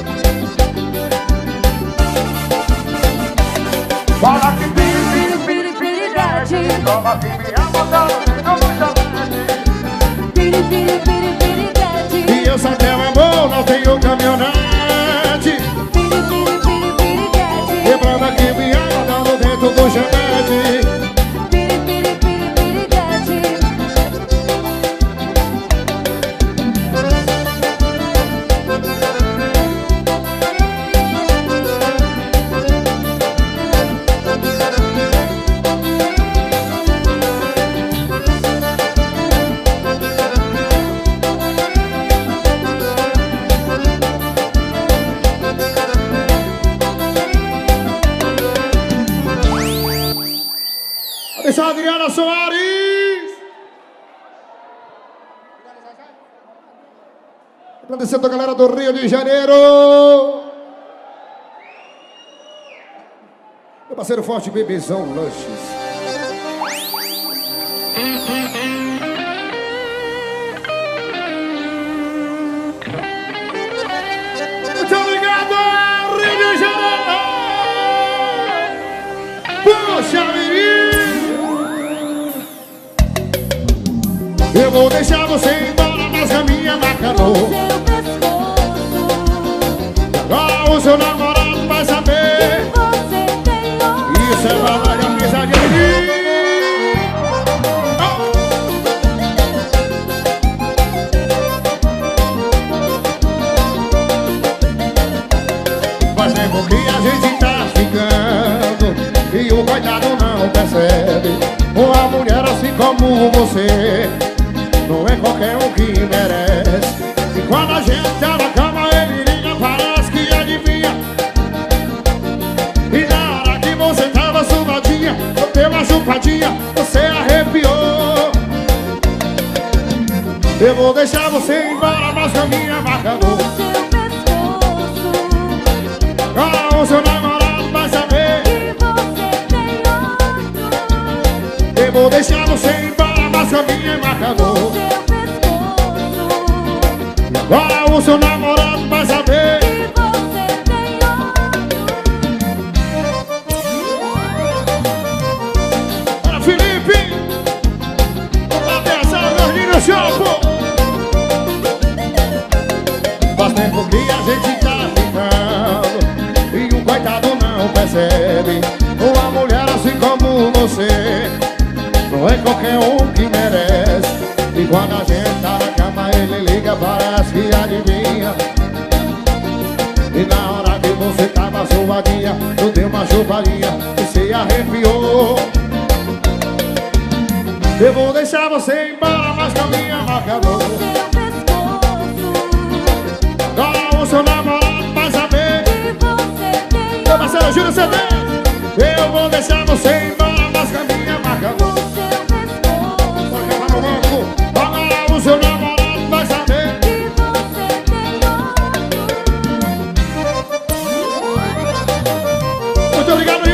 Fala que piri, piri, piri, piriguete. Toma que me ama, botando dentro do chamate. Piri, piri, piri, piriguete. E eu só tenho amor, não tenho caminhonete. Piri, piri, piri, piriguete. E prova que me ama, dando dentro do chamate. Piri, piri, piri, piriguete. Essa é a Adriana Soares. Agradecendo a galera do Rio de Janeiro. Meu parceiro forte, Bebezão Lanches. Muito obrigado, Rio de Janeiro. Poxa, menino. Eu vou deixar você embora, mas a minha macarrão. Seu pescoço. Agora o seu namorado vai saber. Você tem outro. Isso é verdade, a pisadinha de mim. Faz tempo que a gente tá ficando e o coitado não percebe. Uma mulher assim como você não é qualquer um que merece. E quando a gente tá na cama ele liga, parece que adivinha. E na hora que você tava suadinha, eu dei uma chupadinha, você arrepiou. Eu vou deixar você embora, mas a minha marca não. Seu pescoço. Agora o seu namorado vai saber. E você tem outro. Eu vou deixar você embora, mas a minha marca não. Seu pescoço. Agora o seu namorado vai saber. E você tem outro. Para Felipe, atenção, meus lindos show. Faz tempo que a gente tá ficando e o coitado não percebe. Uma mulher assim como você não é qualquer um que merece. E quando a gente tá na cama ele liga, parece que adivinha. E na hora que você tava suadinha, eu dei uma chupadinha e se arrepiou. Eu vou deixar você embora, mas com a minha marca não. Seu pescoço. Agora o seu namorado vai saber. E você tem Meu parceiro Júlio C D. Eu vou deixar você embora, mas com a minha marca não. Seu pescoço. Porque tá no banco. Agora o seu namorado vai saber. E você tem outro. Muito obrigado,